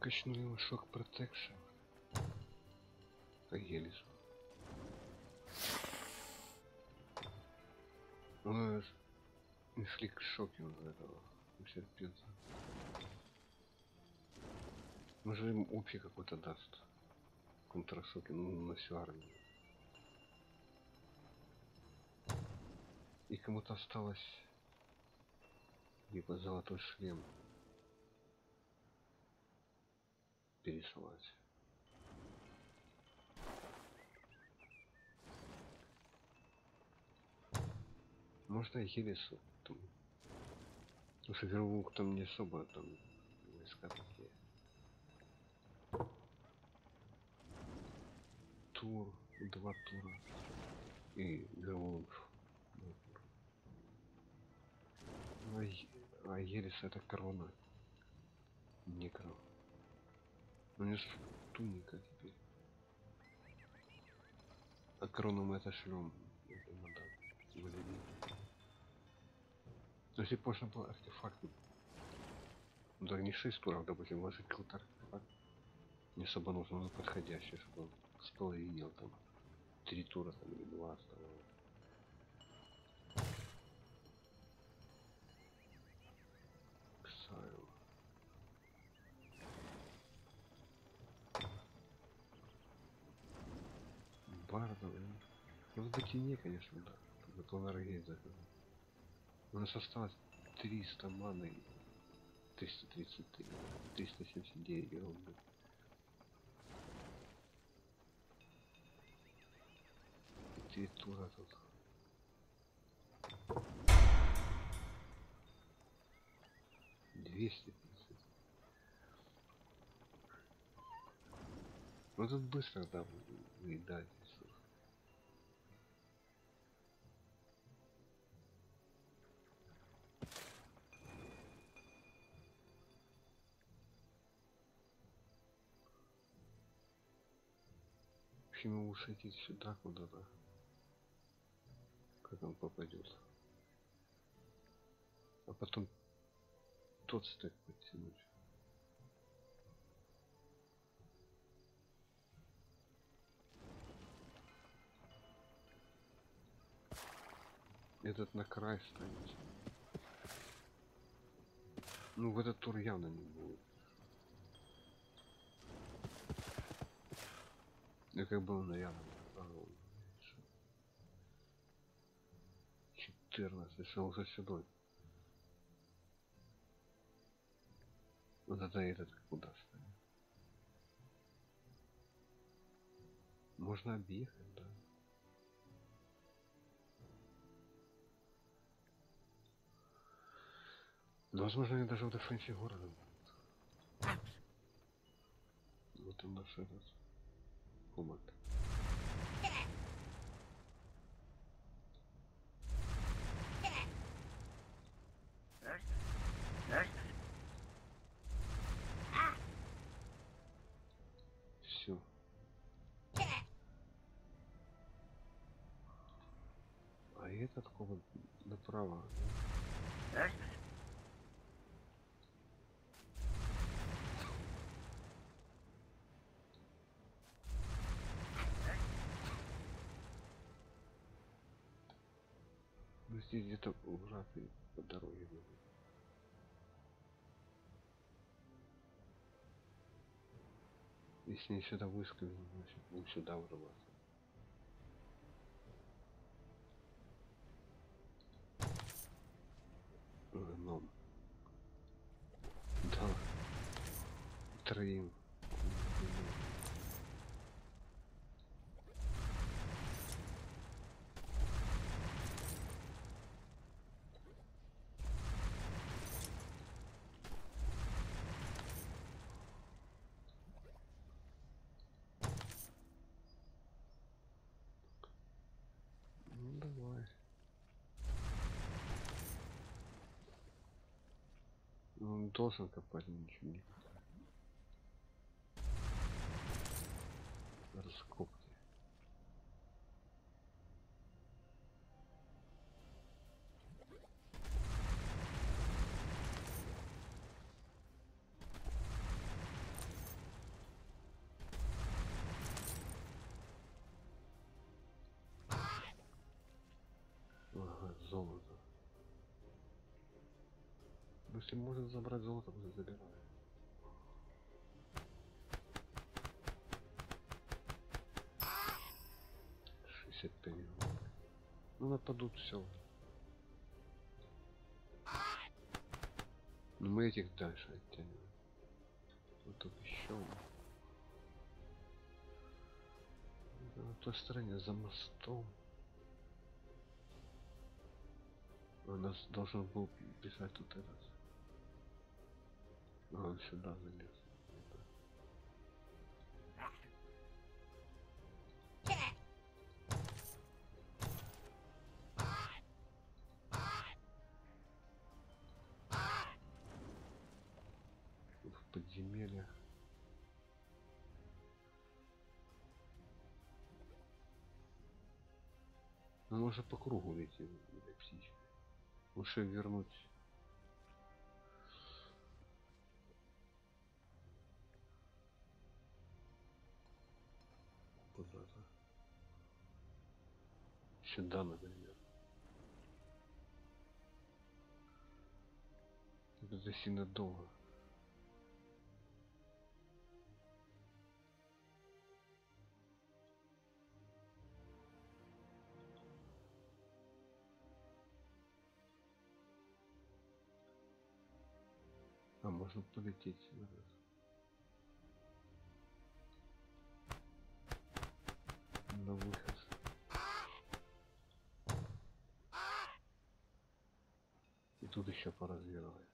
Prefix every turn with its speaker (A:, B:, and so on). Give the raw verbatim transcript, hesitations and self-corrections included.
A: Качнули ему шок протекшн. Елис. Он аж инфликт шоке из этого. Терпится. Может им общий какой-то даст. Контрашоки, ну, на всю армию. И кому-то осталось либо золотой шлем пересылать. Можно Елису там. Потому что Вервулк там не особо там войска такие. Тур, два тура. И Вервулк. А, а Елис это корона. Некро. Ну не туника теперь. А корону мы отошлем. Это надо выделить. То есть можно было артефакты. Ну да, не шесть туров, допустим, вложить какой-то артефакт. Не особо нужно, но подходящий, чтобы споловинил там. Три тура там или два оставалось. Ксайл. Барда, ну в ботине, конечно, да. На Клонаргей заказал. У нас осталось триста маны. триста тридцать три. триста семьдесят девять рублей. Три тура тут. двести тридцать. Ну тут быстро, да, выедать. Ему лучше идти сюда куда-то. Как он попадет. А потом тот стек подтянуть. Этот на край станет. Ну в этот тур явно не будет. Я как был наявно. четырнадцать, шел за сюда. Вот это этот куда станет. Можно объехать, да. Но возможно они даже в дефенсе города будут. Вот он наш этот команд. Все. А этот команд направо. Ну здесь где-то враг по дороге будет. Если не сюда выскользнуть, значит будем сюда врываться. Гном. Да. Троим. Ну давай. Ну, он должен копать, ничего не копать. Раскопки. золото. Ну, если можно забрать золото, то забираю. шестьдесят пять. Ну, нападут, все. Но мы этих дальше оттянем. Вот тут еще. На той стороне за мостом. У нас должен был бежать тут этот. А он сюда залез. В подземельях. Ну, можно по кругу идти, этой птичкой. Лучше вернуть. Куда-то. Сюда, например. Это сильно долго. А можно полететь назад. На выход. И тут еще поразвивать.